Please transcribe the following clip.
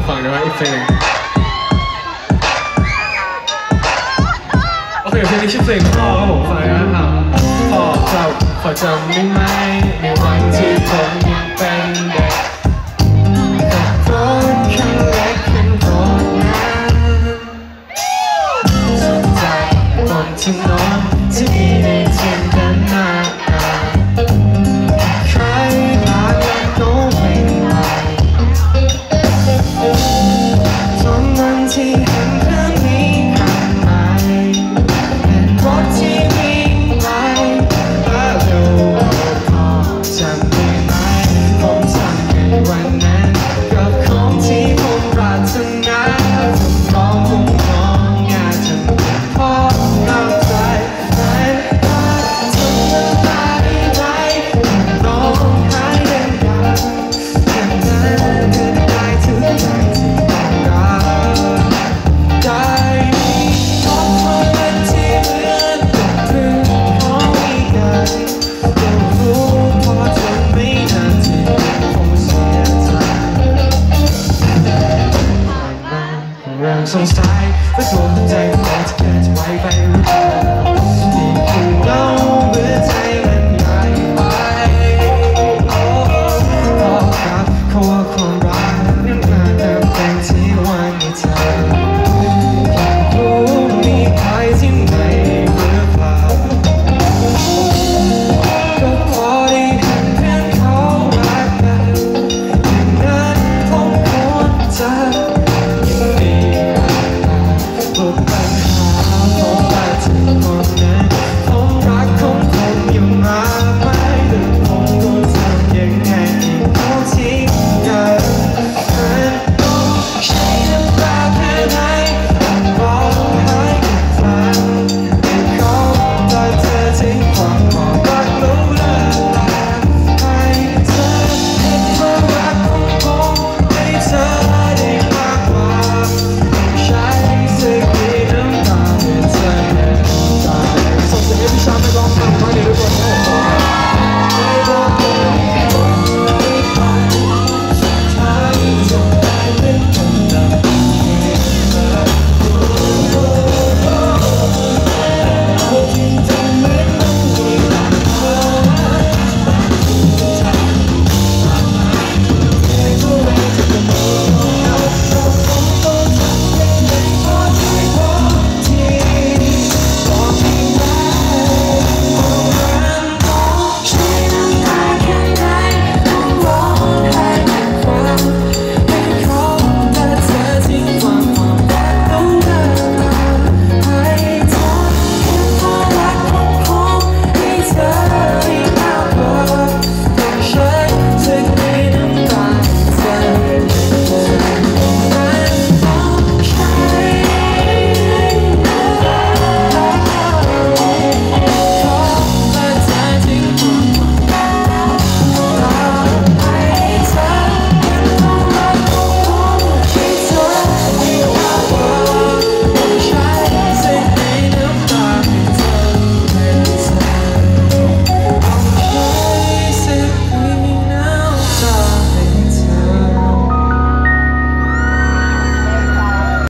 ฟังด้วยอีกเพลงโอเคเพลงนี้ชื่อเพลงพ่อครับผมฟังนะครับพ่อจำได้ไหมในวันที่ผมยังเป็นเด็กขับรถคันเล็กขึ้นรถนั้นสนใจบนถนนที่มีในเส้นด้านหน้าใครผ่านแล้วก็ไม่ไหวตอนนั้นที่เห็นเรื่องนี้ข้างในเป็นรถที่วิ่งไล่และเร็วพอจำได้ไหมผมทำในวันนั้นกับของที่ผมปรารถนาผมร้องผมร้องอยากจะเป็นพ่อเข้าใจแต่ถ้าทำมันได้ไหมร้องไห้ดังๆอย่างนั้นก็ได้ทุกอย่างที่ต้องการได้พบคนที่เหมือนกับเพื่อนของอีกอย่างก็รู้พอจะไม่นานที่คงเสียใจเริ่มสงสัยว่าตัวใจของเธอจะไว้ไปหรือเปล่าที่คือเราเมื่อใจมันใหญ่ไปเพราะครับเขาว่าความรักนั้นมาเติมเต็มที่วันนี้เธออยากรู้มีใครที่ไม่หรือเปล่าก็พอได้เห็นเพื่อนเขารักกันอย่างนั้นผมควรจะ